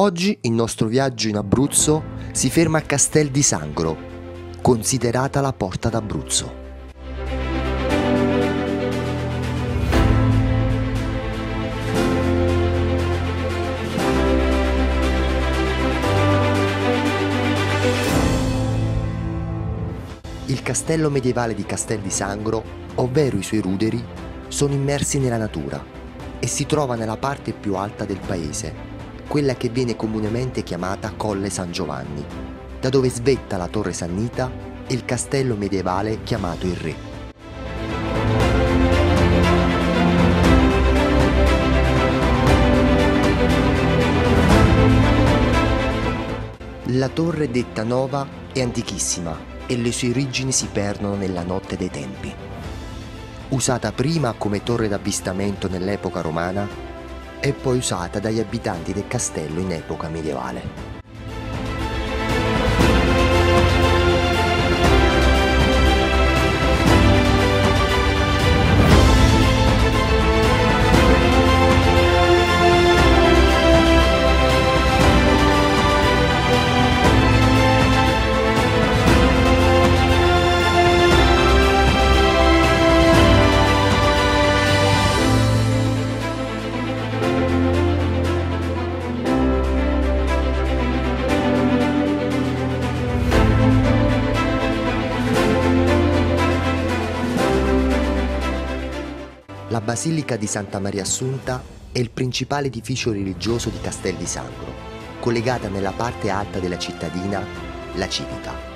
Oggi il nostro viaggio in Abruzzo si ferma a Castel di Sangro, considerata la porta d'Abruzzo. Il castello medievale di Castel di Sangro, ovvero i suoi ruderi, sono immersi nella natura e si trova nella parte più alta del paese, quella che viene comunemente chiamata Colle San Giovanni, da dove svetta la Torre Sannita e il castello medievale chiamato il Re. La torre detta Nova è antichissima e le sue origini si perdono nella notte dei tempi. Usata prima come torre d'avvistamento nell'epoca romana e poi usata dagli abitanti del castello in epoca medievale. La Basilica di Santa Maria Assunta è il principale edificio religioso di Castel di Sangro, collegata nella parte alta della cittadina, la Civica.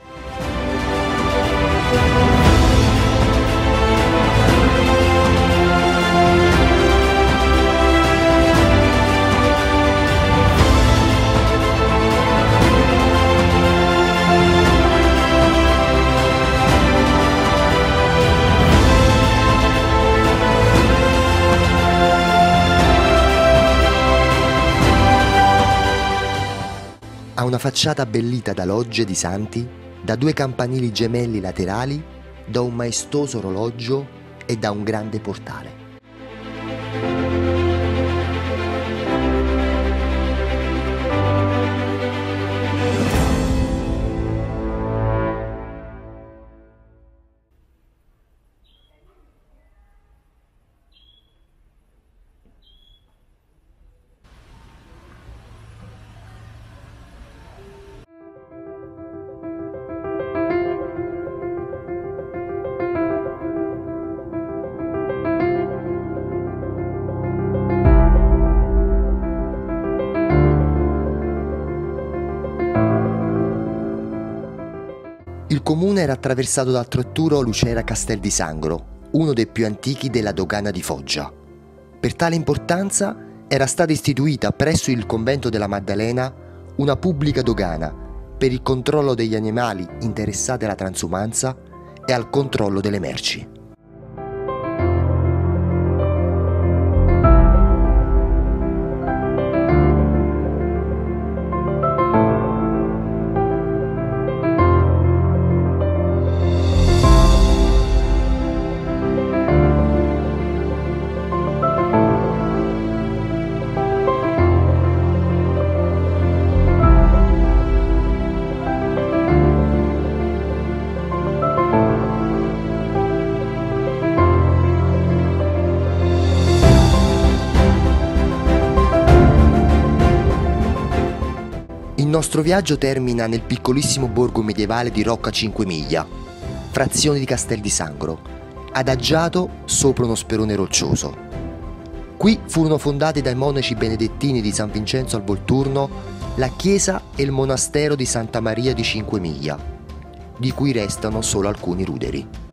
Ha una facciata abbellita da logge di santi, da due campanili gemelli laterali, da un maestoso orologio e da un grande portale. Il comune era attraversato dal Trotturo Lucera Castel di Sangro, uno dei più antichi della dogana di Foggia. Per tale importanza era stata istituita presso il convento della Maddalena una pubblica dogana per il controllo degli animali interessati alla transumanza e al controllo delle merci. Il nostro viaggio termina nel piccolissimo borgo medievale di Rocca Cinquemiglia, frazione di Castel di Sangro, adagiato sopra uno sperone roccioso. Qui furono fondati dai monaci benedettini di San Vincenzo al Volturno la chiesa e il monastero di Santa Maria di Cinquemiglia, di cui restano solo alcuni ruderi.